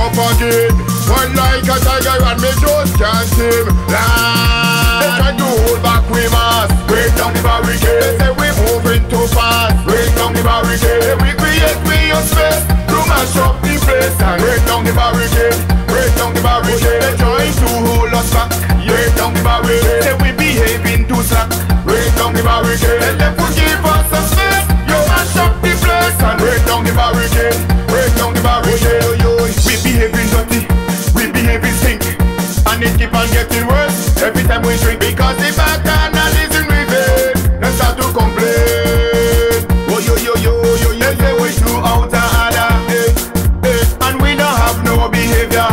up again. One like a tiger and me just can't him. They try to hold back we mass, break down the barricade. They say we moving too fast, break down the barricade. We create we a space to mash up the place and break down the barricade, break down the barricade. They trying to hold us back, break down the barricade. Say we behaving too slack, break down the barricade. Tell them to give us some space, you mash up the place and break down the barricade, break down the barricade. We behaving dirty, we behaving stink, and it keep on getting worse every time we drink because the back canal is in reverse. They start to complain. Oh yo yo yo yo yo, say we too out of order, and we don't have no behavior.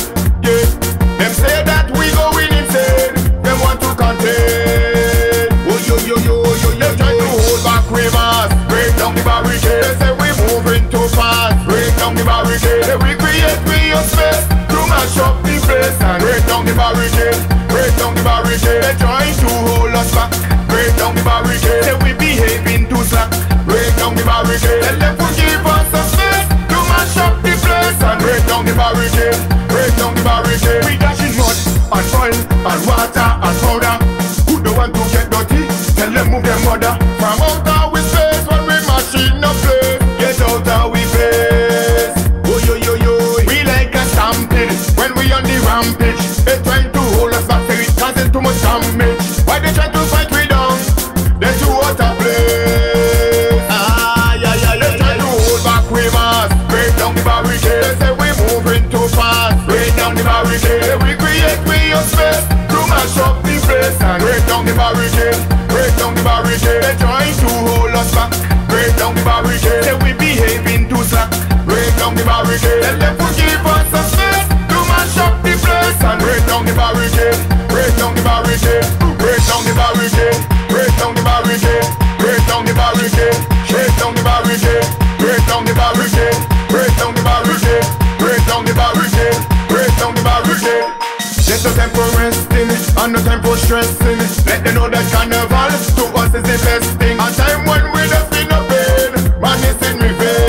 Them say that we going insane. Them want to contain. Oh yo yo yo yo yo, try to hold back we mass, break down the barricade. They say we moving too fast, break down the barricade. They we create we a space to mash up the place and break down the barricade, break down the barricade. They trying to hold us back, break down the barricade. Say we behaving too slack, break down the barricade. Tell them to give us some space to mash up the place and break down the barricade, break down the barricade. We dashing mud and oil and water and powder. Who don't want to get dirty? Tell them move their mother from out of we space when we machine up place. Get out of we face. Oh yo yo yo, we like a stampede when we on the rampage. They trying to hold us back, say it causing too much damage. Why they trying to fight we down? They too out of place. They trying to hold back we mass, break down the barricade. They say we moving too fast, break down the barricade. We create we a space to mash up the place and break down the barricade, break down the barricade. They trying to hold us back, break down the barricade. Say we behaving too slack, break down the barricade. Tell them to give us some space to mash up the place and break down the barricade, break down the barricade, break down the barricade, break down the barricade, break down the barricade, break down the barricade, break down the barricade, break down the barricade, break down the barricade, break down the barricade. There's no time for resting and no time for stressing. Let them know that carnival to us is the best thing. A time when we just in no pain, man is in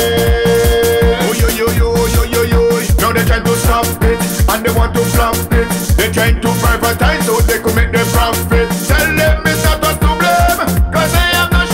revenge. Oh yo yo yo yo yo yo. Now they trying to stop it and they want to flop it. They trying to privatize so they could make their profit. Tell them it's not us to blame, cause they have no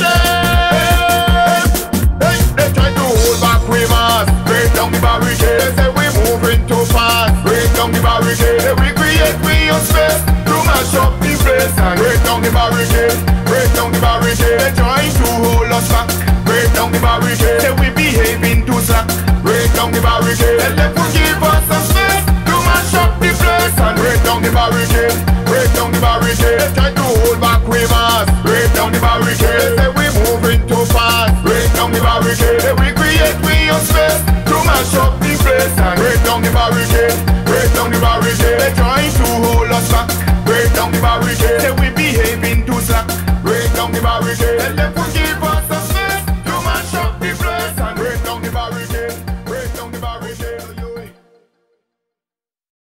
shame. They try to hold back we mass, break down the barricade. They say we moving too fast, break down the barricade. We create we a space to mash up the place and break down the barricade, break down the barricade. They trying to hold us back, break down the barricade. Say we behaving too slack, break down the barricade. Tell them to give us some space to mash up the place and break down the barricade, break down the barricade. They try to hold back we mass, break down the barricade. They say we moving too fast, break down the barricade. Say we create we a space to mash up the place and break down the barricade, break down the barricade. They trying to hold us back, break down the barricade. Say we behaving too slack, break down the barricade.